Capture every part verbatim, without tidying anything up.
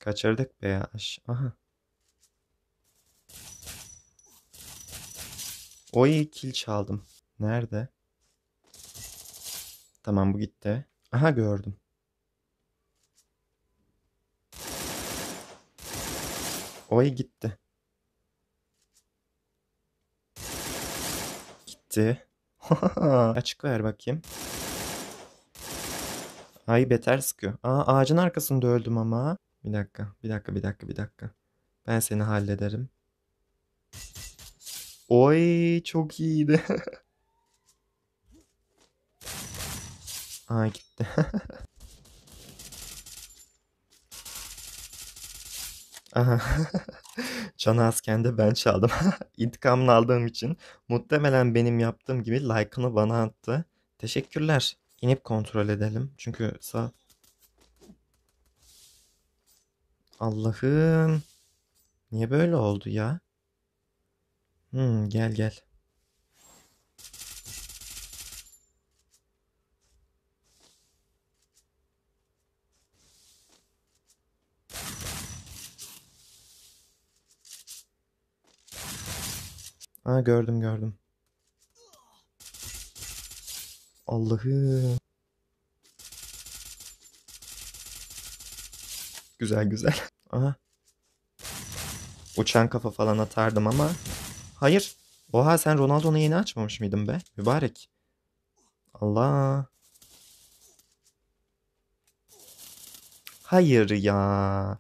Kaçırdık be ya. Aş- Aha. Oy kill çaldım. Nerede? Tamam bu gitti. Aha gördüm. Oy gitti. Gitti. Açık ver bakayım. Ay beter sıkıyor. Aa ağacın arkasında öldüm ama. Bir dakika, bir dakika, bir dakika, bir dakika. Ben seni hallederim. Oy çok iyiydi. Aa gitti. Aha. Can azken de ben çaldım. İntikamını aldığım için muhtemelen benim yaptığım gibi like'ını bana attı. Teşekkürler. İnip kontrol edelim. Çünkü sağ... Allah'ım. Niye böyle oldu ya? Hmm, gel gel. Aa gördüm gördüm. Allah'ım. Güzel güzel. Aha. Uçan kafa falan atardım ama. Hayır. Oha sen Ronaldo'nu yeni açmamış mıydın be? Mübarek. Allah. Hayır ya.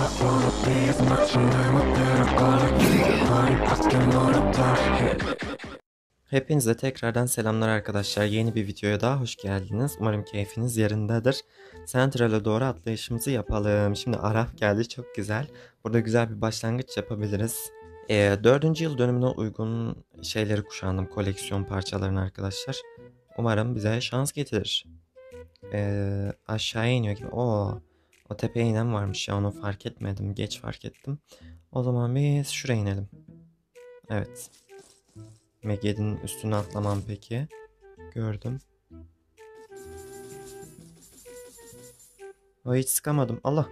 Hepinize tekrardan selamlar arkadaşlar. Yeni bir videoya daha hoş geldiniz. Umarım keyfiniz yerindedir. Central'e doğru atlayışımızı yapalım. Şimdi Araf geldi, çok güzel. Burada güzel bir başlangıç yapabiliriz. Ee, dördüncü yıl dönümüne uygun şeyleri kuşandım. Koleksiyon parçalarını arkadaşlar. Umarım bize şans getirir. Ee, aşağıya iniyor gibi. Oo, o tepeye inen varmış ya, onu fark etmedim. Geç fark ettim. O zaman biz şuraya inelim. Evet. Megid'in üstüne atlamam peki. Gördüm. Ay hiç sıkamadım. Allah.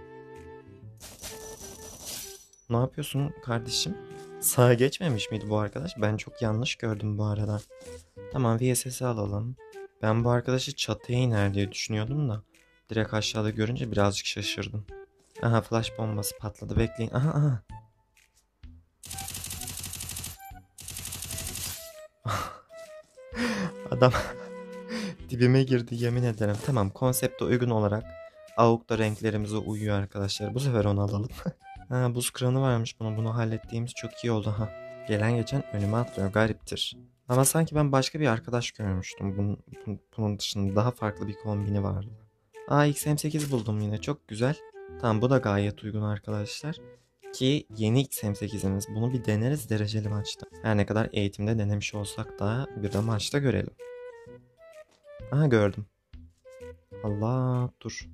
Ne yapıyorsun kardeşim? Sağa geçmemiş miydi bu arkadaş? Ben çok yanlış gördüm bu arada. Tamam V S S'i alalım. Ben bu arkadaşı çatıya iner diye düşünüyordum da. Direkt aşağıda görünce birazcık şaşırdım. Aha flash bombası patladı. Bekleyin. Aha aha. Adam dibime girdi yemin ederim. Tamam konsepte uygun olarak AUG da renklerimize uyuyor arkadaşlar. Bu sefer onu alalım. Ha, buz kranı varmış bunun. Bunu hallettiğimiz çok iyi oldu ha. Gelen geçen önüme atlıyor. Gariptir. Ama sanki ben başka bir arkadaş görmüştüm. Bunun, bunun, bunun dışında daha farklı bir kombini vardı. Aa X M sekiz buldum yine. Çok güzel. Tamam bu da gayet uygun arkadaşlar. Ki yeni X M sekizimiz. Bunu bir deneriz dereceli maçta. Her ne kadar eğitimde denemiş olsak da bir de maçta görelim. Aha gördüm. Allah dur.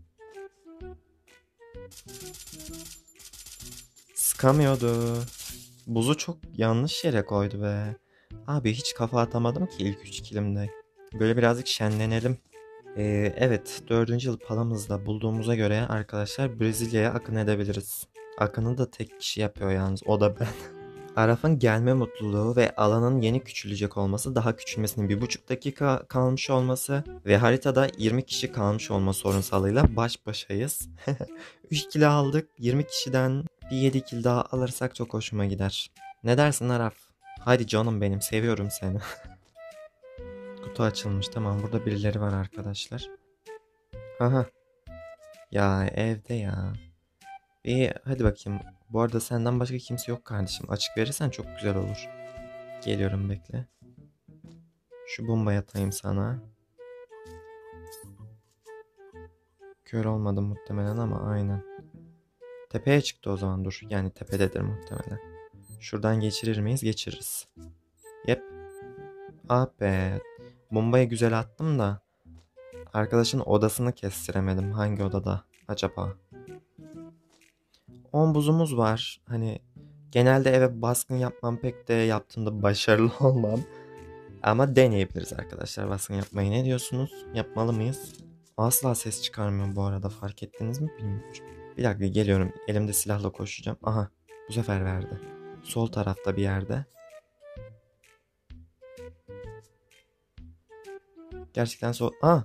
Sıkamıyordu. Buzu çok yanlış yere koydu be. Abi hiç kafa atamadım ki ilk üç kilimde. Böyle birazcık şenlenelim. Ee, evet dördüncü yıl palamızda bulduğumuza göre arkadaşlar Brezilya'ya akın edebiliriz. Akını da tek kişi yapıyor yalnız, o da ben. Araf'ın gelme mutluluğu ve alanın yeni küçülecek olması, daha küçülmesinin bir buçuk dakika kalmış olması ve haritada yirmi kişi kalmış olma sorunsalıyla baş başayız. üç kilo aldık. yirmi kişiden bir yedi kilo daha alırsak çok hoşuma gider. Ne dersin Araf? Hadi canım benim, seviyorum seni. Kutu açılmış, tamam burada birileri var arkadaşlar. Aha ya evde ya. Bir hadi bakayım. Bu arada senden başka kimse yok kardeşim. Açık verirsen çok güzel olur. Geliyorum bekle. Şu bombayı atayım sana. Kör olmadım muhtemelen ama aynen. Tepeye çıktı o zaman, dur. Yani tepededir muhtemelen. Şuradan geçirir miyiz? Geçiririz. Yep. Ah be. Bombayı güzel attım da arkadaşın odasını kestiremedim. Hangi odada acaba? on buzumuz var. Hani genelde eve baskın yapmam, pek de yaptığımda başarılı olmam. Ama deneyebiliriz arkadaşlar baskın yapmayı. Ne diyorsunuz? Yapmalı mıyız? Asla ses çıkarmıyor bu arada, fark ettiniz mi bilmiyorum. Bir dakika geliyorum. Elimde silahla koşacağım. Aha, bu sefer verdi. Sol tarafta bir yerde. Gerçekten sol... Aa!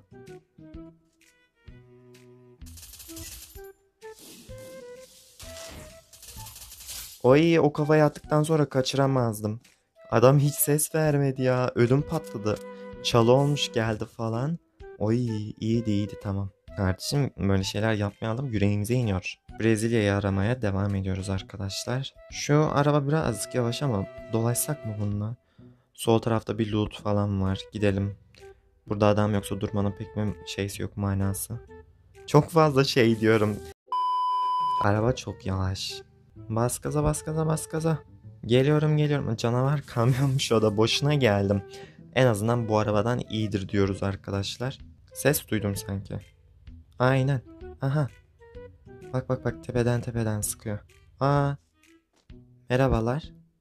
Oy, o kafayı attıktan sonra kaçıramazdım. Adam hiç ses vermedi ya. Ödüm patladı. Çalı olmuş geldi falan. Oy, iyiydi iyiydi, tamam. Kardeşim böyle şeyler yapmayalım, yüreğimize iniyor. Brezilya'yı aramaya devam ediyoruz arkadaşlar. Şu araba birazcık yavaş ama dolaşsak mı bununla? Sol tarafta bir loot falan var. Gidelim. Burada adam yoksa durmanın pek bir şeysi yok, manası. Çok fazla şey diyorum. Araba çok yavaş. Bas gaza bas gaza bas gaza. Geliyorum geliyorum. Canavar kamyonmuş o da, boşuna geldim. En azından bu arabadan iyidir diyoruz arkadaşlar. Ses duydum sanki. Aynen. Aha. Bak bak bak, tepeden tepeden sıkıyor. Aa, merhabalar.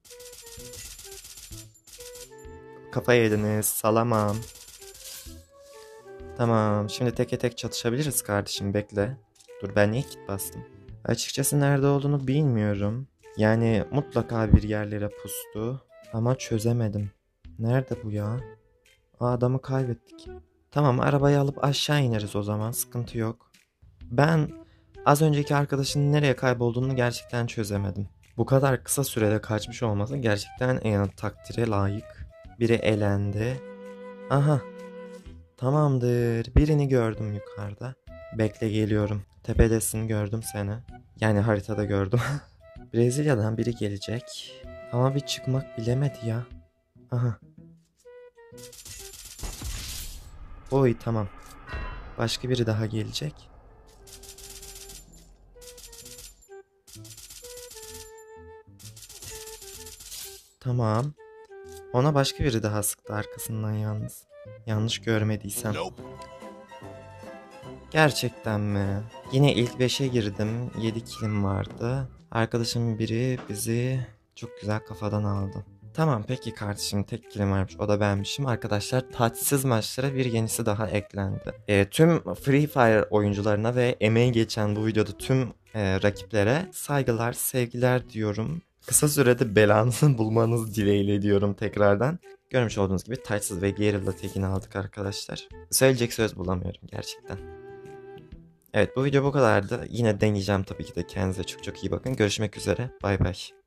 Kafa yediniz. Salamam. Tamam. Şimdi teke tek çatışabiliriz kardeşim. Bekle. Dur, ben niye kit bastım? Açıkçası nerede olduğunu bilmiyorum. Yani mutlaka bir yerlere pustu. Ama çözemedim. Nerede bu ya? Aa, adamı kaybettik. Tamam, arabayı alıp aşağı ineriz o zaman. Sıkıntı yok. Ben az önceki arkadaşın nereye kaybolduğunu gerçekten çözemedim. Bu kadar kısa sürede kaçmış olması gerçekten yani takdire layık. Biri elendi. Aha, tamamdır. Birini gördüm yukarıda. Bekle, geliyorum. Tepedesin, gördüm seni. Yani haritada gördüm. Brezilya'dan biri gelecek. Ama bir çıkmak bilemedi ya. Aha. Oy, tamam. Başka biri daha gelecek. Tamam. Ona başka biri daha sıktı arkasından yalnız. Yanlış görmediysem. Gerçekten mi? Yine ilk beşe girdim. yedi kilim vardı. Arkadaşım biri bizi çok güzel kafadan aldı. Tamam peki kardeşim, tek kilim varmış, o da benmişim. Arkadaşlar, taçsız maçlara bir yenisi daha eklendi. E, tüm Free Fire oyuncularına ve emeği geçen bu videoda tüm e, rakiplere saygılar, sevgiler diyorum. Kısa sürede belanızı bulmanız dileğiyle diyorum tekrardan. Görmüş olduğunuz gibi taçsız ve Guerrilla tekini aldık arkadaşlar. Söyleyecek söz bulamıyorum gerçekten. Evet, bu video bu kadardı. Yine deneyeceğim tabii ki de. Kendinize çok çok iyi bakın. Görüşmek üzere. Bay bay.